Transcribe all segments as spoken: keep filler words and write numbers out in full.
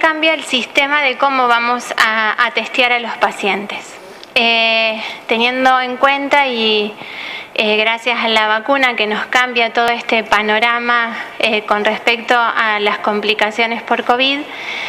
cambia el sistema de cómo vamos a, a testear a los pacientes. Eh, teniendo en cuenta y eh, gracias a la vacuna que nos cambia todo este panorama eh, con respecto a las complicaciones por COVID,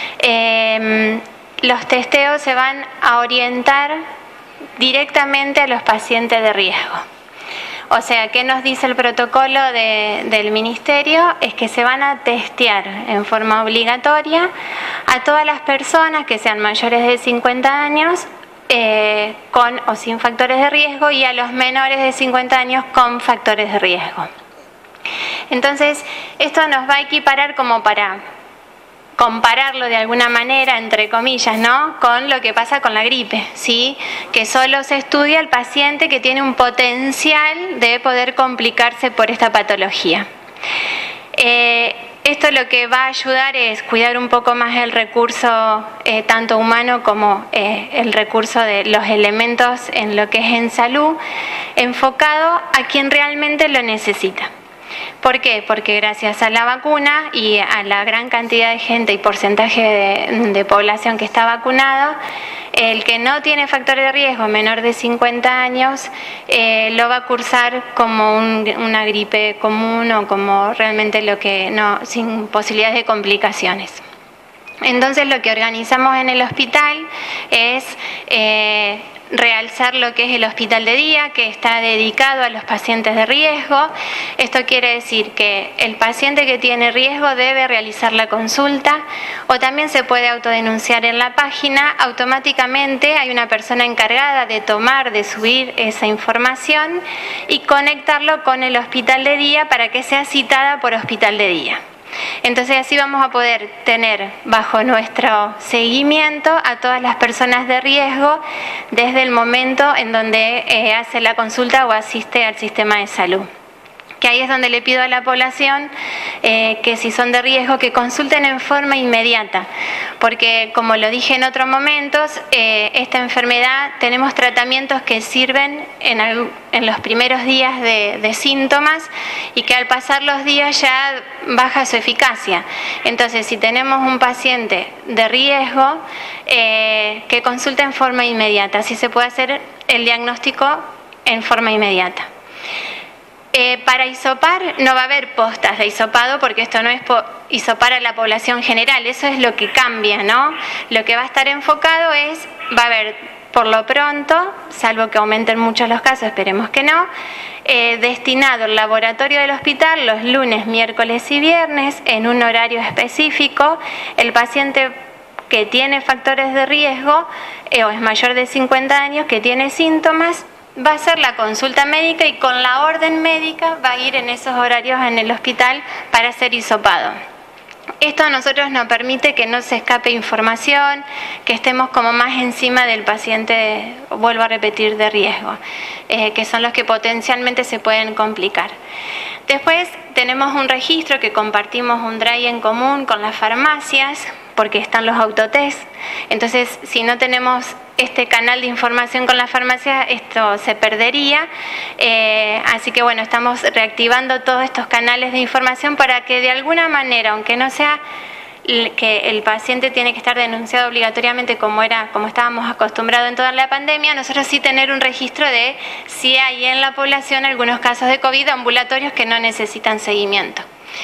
eh, los testeos se van a orientar directamente a los pacientes de riesgo. O sea, ¿qué nos dice el protocolo de, del Ministerio? Es que se van a testear en forma obligatoria a todas las personas que sean mayores de cincuenta años eh, con o sin factores de riesgo y a los menores de cincuenta años con factores de riesgo. Entonces, esto nos va a equiparar como para compararlo de alguna manera, entre comillas, ¿no?, con lo que pasa con la gripe, ¿sí?, que solo se estudia el paciente que tiene un potencial de poder complicarse por esta patología. Eh, esto lo que va a ayudar es cuidar un poco más el recurso eh, tanto humano como eh, el recurso de los elementos en lo que es en salud, enfocado a quien realmente lo necesita. ¿Por qué? Porque gracias a la vacuna y a la gran cantidad de gente y porcentaje de, de población que está vacunada, el que no tiene factores de riesgo menor de cincuenta años eh, lo va a cursar como un, una gripe común o como realmente lo que no, sin posibilidades de complicaciones. Entonces lo que organizamos en el hospital es eh, realzar lo que es el hospital de día, que está dedicado a los pacientes de riesgo. Esto quiere decir que el paciente que tiene riesgo debe realizar la consulta o también se puede autodenunciar en la página. Automáticamente hay una persona encargada de tomar, de subir esa información y conectarlo con el hospital de día para que sea citada por hospital de día. Entonces así vamos a poder tener bajo nuestro seguimiento a todas las personas de riesgo desde el momento en donde eh, hace la consulta o asiste al sistema de salud. Que ahí es donde le pido a la población eh, que si son de riesgo que consulten en forma inmediata, porque como lo dije en otros momentos, eh, esta enfermedad tenemos tratamientos que sirven en, el, en los primeros días de, de síntomas y que al pasar los días ya baja su eficacia. Entonces, si tenemos un paciente de riesgo, eh, que consulte en forma inmediata, así se puede hacer el diagnóstico en forma inmediata. Eh, para hisopar no va a haber postas de hisopado porque esto no es hisopar a la población general, eso es lo que cambia, ¿no? Lo que va a estar enfocado es, va a haber por lo pronto, salvo que aumenten muchos los casos, esperemos que no, eh, destinado el laboratorio del hospital los lunes, miércoles y viernes en un horario específico. El paciente que tiene factores de riesgo eh, o es mayor de cincuenta años, que tiene síntomas, va a hacer la consulta médica y con la orden médica va a ir en esos horarios en el hospital para ser hisopado. Esto a nosotros nos permite que no se escape información, que estemos como más encima del paciente, vuelvo a repetir, de riesgo, eh, que son los que potencialmente se pueden complicar. Después tenemos un registro que compartimos un drive en común con las farmacias, porque están los autotest. Entonces, si no tenemos este canal de información con la farmacia, esto se perdería. Eh, así que bueno, estamos reactivando todos estos canales de información para que de alguna manera, aunque no sea que el paciente tiene que estar denunciado obligatoriamente como era, como estábamos acostumbrados en toda la pandemia, nosotros sí tener un registro de si hay en la población algunos casos de COVID ambulatorios que no necesitan seguimiento.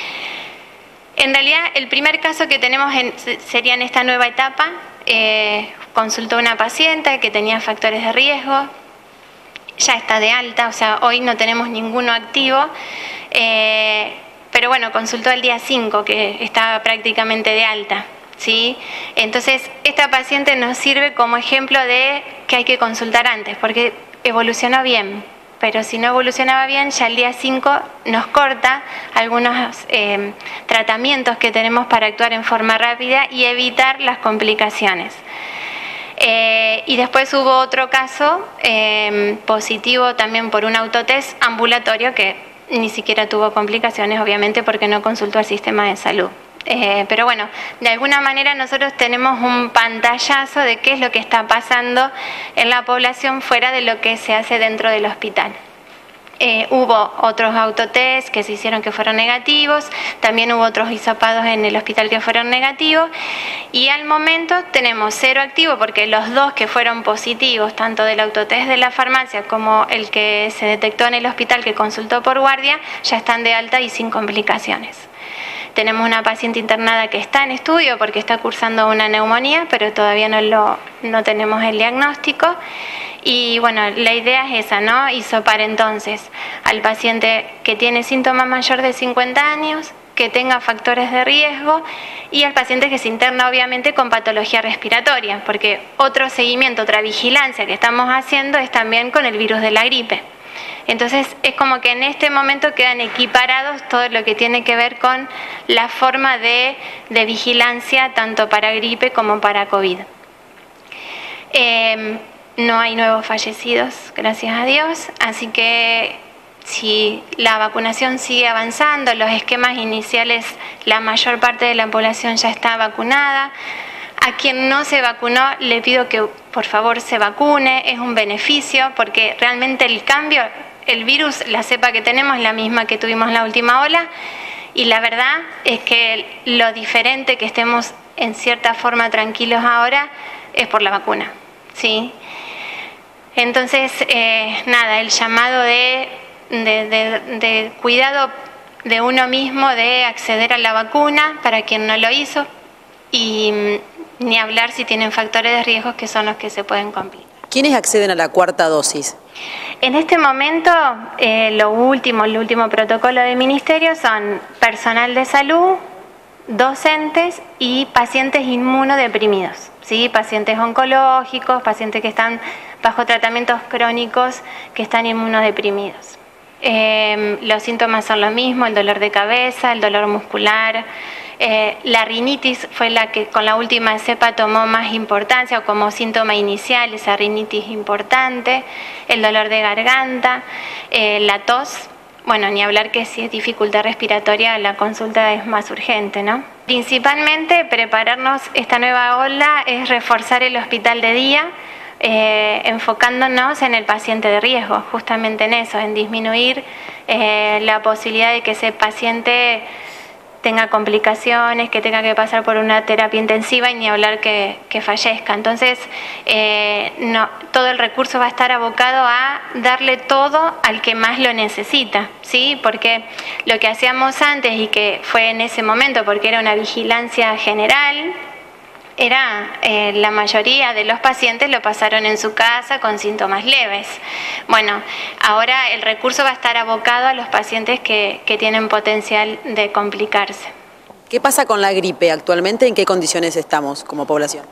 En realidad, el primer caso que tenemos en, sería en esta nueva etapa. Eh, consultó una paciente que tenía factores de riesgo, ya está de alta, o sea, hoy no tenemos ninguno activo, eh, pero bueno, consultó el día cinco, que estaba prácticamente de alta, ¿sí? Entonces, esta paciente nos sirve como ejemplo de que hay que consultar antes, porque evolucionó bien. Pero si no evolucionaba bien, ya el día cinco nos corta algunos eh, tratamientos que tenemos para actuar en forma rápida y evitar las complicaciones. Eh, y después hubo otro caso eh, positivo también por un autotest ambulatorio que ni siquiera tuvo complicaciones, obviamente porque no consultó al sistema de salud. Eh, pero bueno, de alguna manera nosotros tenemos un pantallazo de qué es lo que está pasando en la población fuera de lo que se hace dentro del hospital. Eh, hubo otros autotest que se hicieron que fueron negativos, también hubo otros hisopados en el hospital que fueron negativos, y al momento tenemos cero activo porque los dos que fueron positivos, tanto del autotest de la farmacia como el que se detectó en el hospital que consultó por guardia, ya están de alta y sin complicaciones. Tenemos una paciente internada que está en estudio porque está cursando una neumonía, pero todavía no, lo, no tenemos el diagnóstico. Y bueno, la idea es esa, ¿no? Hisopar entonces al paciente que tiene síntomas mayor de cincuenta años, que tenga factores de riesgo, y al paciente que se interna obviamente con patología respiratoria, porque otro seguimiento, otra vigilancia que estamos haciendo es también con el virus de la gripe. Entonces es como que en este momento quedan equiparados todo lo que tiene que ver con la forma de, de vigilancia tanto para gripe como para COVID. Eh, no hay nuevos fallecidos, gracias a Dios, así que si la vacunación sigue avanzando, los esquemas iniciales, la mayor parte de la población ya está vacunada. A quien no se vacunó, le pido que por favor se vacune, es un beneficio porque realmente el cambio, el virus, la cepa que tenemos es la misma que tuvimos en la última ola, y la verdad es que lo diferente que estemos en cierta forma tranquilos ahora es por la vacuna, ¿sí? Entonces, eh, nada, el llamado de, de, de, de cuidado de uno mismo, de acceder a la vacuna para quien no lo hizo, y ni hablar si tienen factores de riesgo que son los que se pueden complicar. ¿Quiénes acceden a la cuarta dosis? En este momento, eh, lo último, el último protocolo del Ministerio son personal de salud, docentes y pacientes inmunodeprimidos, ¿sí? Pacientes oncológicos, pacientes que están bajo tratamientos crónicos, que están inmunodeprimidos. Eh, los síntomas son los mismos, el dolor de cabeza, el dolor muscular. Eh, la rinitis fue la que con la última cepa tomó más importancia, o como síntoma inicial, esa rinitis importante, el dolor de garganta, eh, la tos. Bueno, ni hablar que si es dificultad respiratoria, la consulta es más urgente, ¿no? Principalmente, prepararnos esta nueva ola es reforzar el hospital de día, eh, enfocándonos en el paciente de riesgo, justamente en eso, en disminuir eh, la posibilidad de que ese paciente tenga complicaciones, que tenga que pasar por una terapia intensiva y ni hablar que, que fallezca. Entonces, eh, no, todo el recurso va a estar abocado a darle todo al que más lo necesita, ¿sí? Porque lo que hacíamos antes y que fue en ese momento, porque era una vigilancia general, era eh, la mayoría de los pacientes lo pasaron en su casa con síntomas leves. Bueno, ahora el recurso va a estar abocado a los pacientes que, que tienen potencial de complicarse. ¿Qué pasa con la gripe actualmente? ¿En qué condiciones estamos como población?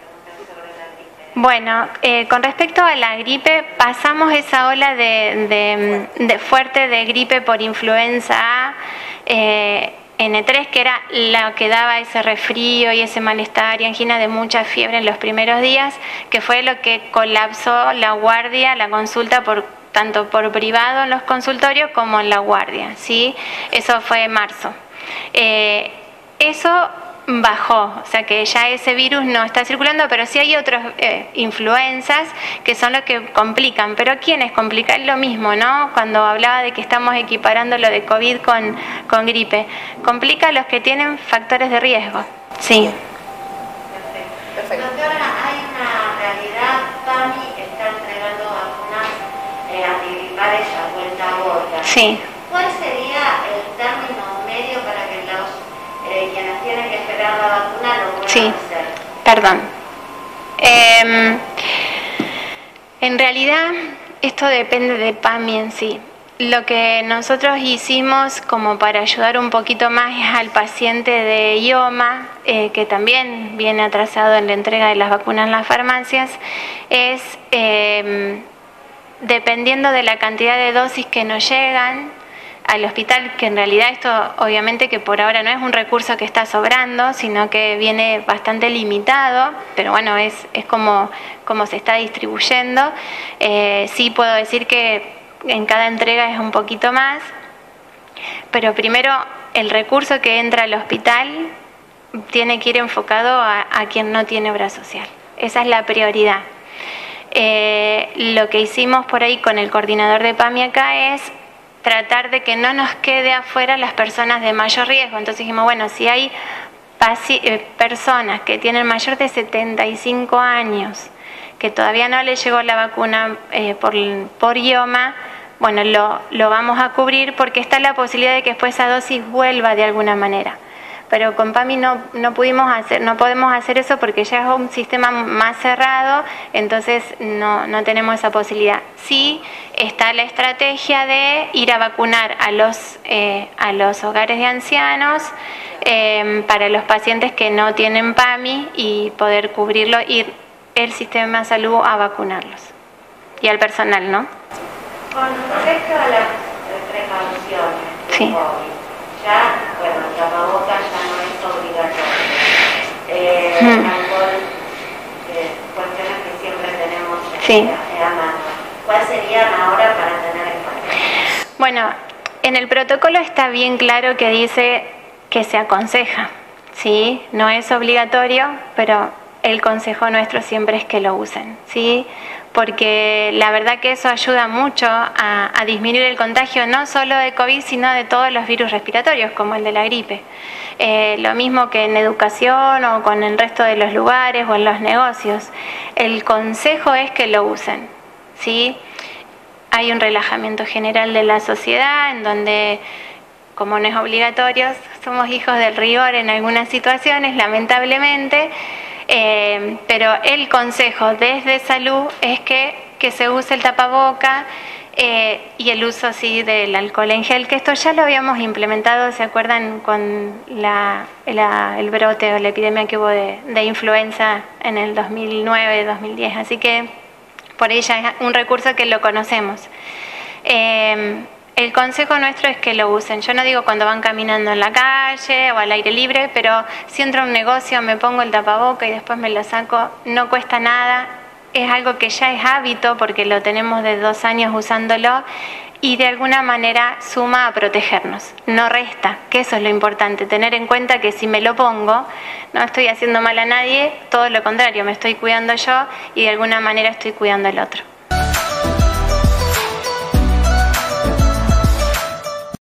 Bueno, eh, con respecto a la gripe, pasamos esa ola de, de, de fuerte de gripe por influenza A, eh, N tres, que era la que daba ese resfrío y ese malestar y angina de mucha fiebre en los primeros días, que fue lo que colapsó la guardia, la consulta, por tanto por privado en los consultorios como en la guardia, ¿sí? Eso fue en marzo. Eh, eso bajó, o sea que ya ese virus no está circulando, pero sí hay otras eh, influencias que son los que complican. Pero ¿quiénes complican? Es lo mismo, ¿no? Cuando hablaba de que estamos equiparando lo de COVID con, con gripe. Complica a los que tienen factores de riesgo. Sí. Perfecto. Doctora, hay una realidad, PAMI está entregando vacunas eh, antigripales a vuelta a gorda. Sí. ¿Cuál sería el término medio para que los eh, quienes tienen que esperar la vacuna lo puedan sí. hacer? Perdón. Eh, en realidad, esto depende de PAMI en sí. Lo que nosotros hicimos como para ayudar un poquito más es al paciente de I O M A, eh, que también viene atrasado en la entrega de las vacunas en las farmacias, es eh, dependiendo de la cantidad de dosis que nos llegan al hospital, que en realidad esto obviamente que por ahora no es un recurso que está sobrando, sino que viene bastante limitado, pero bueno, es, es como, como se está distribuyendo. Eh, sí puedo decir que en cada entrega es un poquito más, pero primero el recurso que entra al hospital tiene que ir enfocado a, a quien no tiene obra social. Esa es la prioridad. Eh, lo que hicimos por ahí con el coordinador de PAMI acá es tratar de que no nos quede afuera las personas de mayor riesgo. Entonces dijimos, bueno, si hay personas que tienen mayor de setenta y cinco años, que todavía no les llegó la vacuna eh, por, por IOMA, bueno, lo, lo vamos a cubrir porque está la posibilidad de que después esa dosis vuelva de alguna manera. Pero con PAMI no, no pudimos hacer, no podemos hacer eso porque ya es un sistema más cerrado, entonces no, no tenemos esa posibilidad. Sí está la estrategia de ir a vacunar a los, eh, a los hogares de ancianos, eh, para los pacientes que no tienen PAMI y poder cubrirlo, ir el sistema de salud a vacunarlos. Y al personal, ¿no? Con respecto a las precauciones del Sí. COVID, ya, bueno, el tapabocas ya no es obligatorio. Eh, Hmm. alcohol, eh, cuestiones que siempre tenemos Sí. eh, a mano. ¿Cuáles serían ahora para tener en cuenta? Bueno, en el protocolo está bien claro que dice que se aconseja, ¿sí? No es obligatorio, pero el consejo nuestro siempre es que lo usen, ¿sí? Porque la verdad que eso ayuda mucho a, a disminuir el contagio no solo de COVID, sino de todos los virus respiratorios, como el de la gripe. Eh, lo mismo que en educación o con el resto de los lugares o en los negocios. El consejo es que lo usen, ¿sí? Hay un relajamiento general de la sociedad en donde, como no es obligatorio, somos hijos del rigor en algunas situaciones, lamentablemente. Eh, pero el consejo desde salud es que, que se use el tapaboca eh, y el uso sí del alcohol en gel, que esto ya lo habíamos implementado, ¿se acuerdan? Con la, la, el brote o la epidemia que hubo de, de influenza en el dos mil nueve, dos mil diez, así que por ella es un recurso que lo conocemos. Eh, El consejo nuestro es que lo usen. Yo no digo cuando van caminando en la calle o al aire libre, pero si entro a un negocio me pongo el tapaboca y después me lo saco, no cuesta nada. Es algo que ya es hábito porque lo tenemos de dos años usándolo y de alguna manera suma a protegernos, no resta, que eso es lo importante, tener en cuenta que si me lo pongo no estoy haciendo mal a nadie, todo lo contrario, me estoy cuidando yo y de alguna manera estoy cuidando al otro.